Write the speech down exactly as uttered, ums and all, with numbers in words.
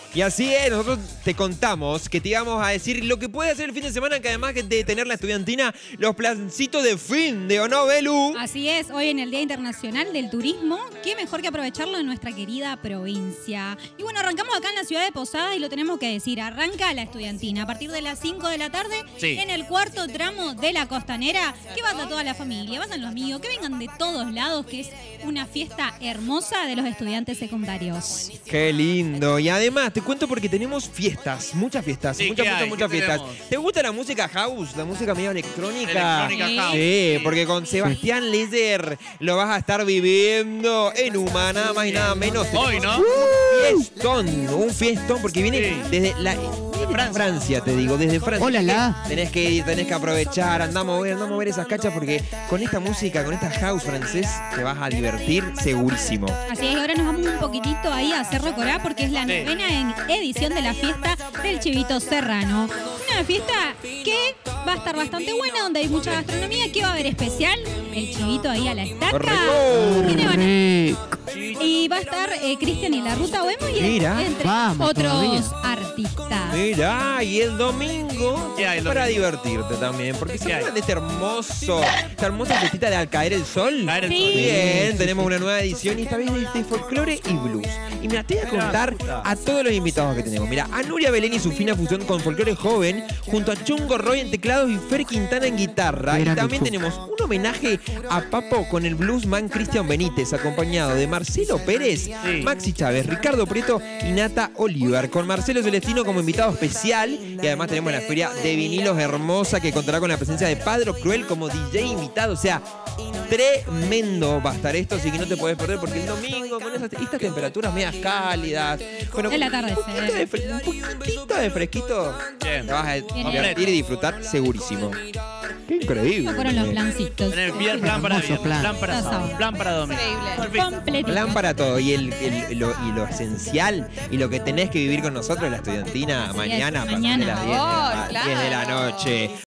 Y así es, nosotros te contamos que te íbamos a decir lo que puede hacer el fin de semana, que además de tener la estudiantina, los plancitos de fin de, ¿o no, Belu? Así es, hoy en el Día Internacional del Turismo, qué mejor que aprovecharlo en nuestra querida provincia. Y bueno, arrancamos acá en la ciudad de Posadas y lo tenemos que decir, arranca la estudiantina a partir de las cinco de la tarde, sí, en el cuarto tramo de la Costanera, que vaya toda la familia, vayan los amigos, que vengan de todos lados, que es una fiesta hermosa de los estudiantes secundarios. Qué lindo. Y además, te cuento porque tenemos fiestas, muchas fiestas, sí, muchas, muchas, hay? muchas fiestas. Tenemos? ¿Te gusta la música house, la música medio electrónica? Electrónica sí. house. Sí, porque con Sebastián Leyer lo vas a estar viviendo en Uma, nada más y nada menos. Hoy, ¿no? Un fiestón, un fiestón, porque viene Sí. desde la... Francia. Francia, te digo, desde Francia. Hola, la. Tenés que ir, tenés que aprovechar, andamos a ver, andamos a ver esas cachas porque con esta música, con esta house francés, te vas a divertir segurísimo. Así es, ahora nos vamos un poquitito ahí a Cerro Corá porque es la Sí. novena en edición de la fiesta del Chivito Serrano. Una fiesta que va a estar bastante buena, donde hay mucha gastronomía. ¿Qué va a haber especial? El chivito ahí a la estaca. ¡Rico! ¿Quiénes van a- Rico. Y va a estar eh, Cristian y la Ruta Bohemia y Mira, entre vamos otros todavía. artistas. Mirá, y el domingo ¿Qué hay el para domingo? divertirte también, porque se ¿Qué hay? acuerdan de este hermoso, esta hermosa fiestita de Al Caer el Sol. Caer el Sí. sol. Bien, tenemos una nueva edición y esta vez de, de folclore y blues. Y mira, te voy a contar a todos los invitados que tenemos. Mira, a Nuria Belén y su fina fusión con folclore joven, junto a Chungo Roy en teclados y Fer Quintana en guitarra. Mira Y que también chu- tenemos un homenaje a Papo con el bluesman Cristian Benítez, acompañado de Marcelo Pérez, Sí. Maxi Chávez, Ricardo Prieto y Nata Oliver, con Marcelo Celestino como invitado especial. Y además tenemos la feria de vinilos hermosa que contará con la presencia de Padro Cruel como D J invitado. O sea, tremendo va a estar esto, así que no te puedes perder porque el domingo con esas, estas temperaturas medias cálidas, bueno, El un atardecer. poquito de, fre- un poquito de fresquito, Bien. te vas a divertir y disfrutar segurísimo. Qué increíble. Estos fueron los plancitos. Tener bien plan para Hermoso viernes, plan. plan para Pasado. sábado, plan para domingo. Perfecto. Completito. Plan para todo y, el, el- lo, y lo esencial y lo que tenés que vivir con nosotros en la estudiantina Así es, mañana a partir mañana. de las diez de la- Oh, diez de la claro. noche.